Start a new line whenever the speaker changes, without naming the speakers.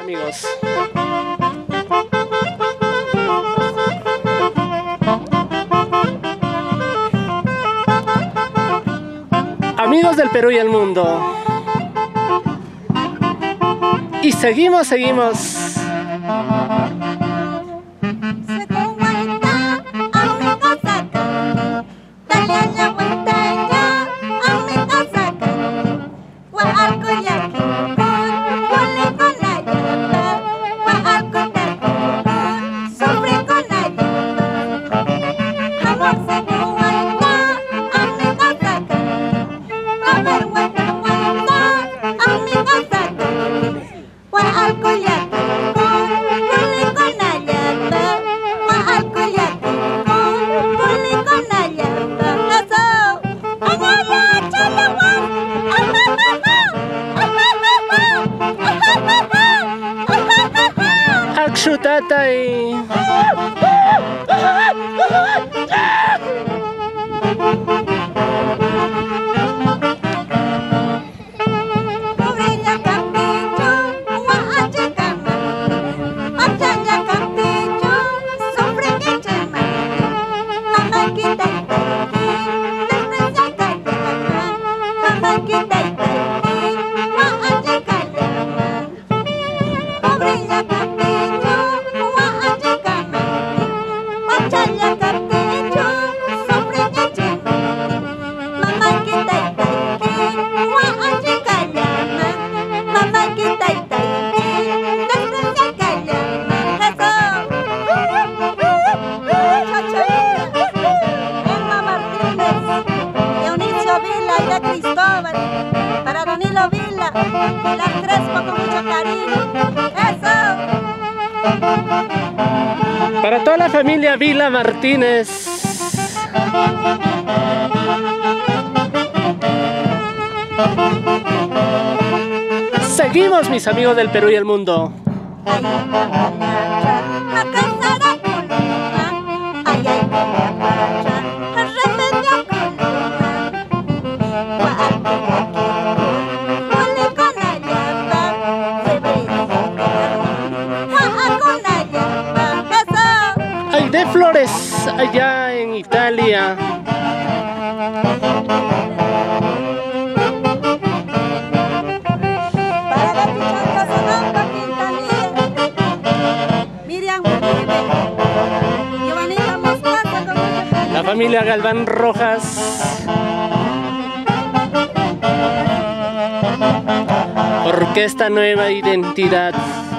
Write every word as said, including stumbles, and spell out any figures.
amigos. Amigos del Perú y el mundo. Y seguimos, seguimos. Tatay.
Para Danilo Vila, la Crespo con mucho cariño. ¡Eso!
Para toda la familia Vila Martínez. Seguimos, mis amigos del Perú y el mundo. Hay de flores allá en Italia. La familia Galván Rojas. Orquesta Nueva Identidad.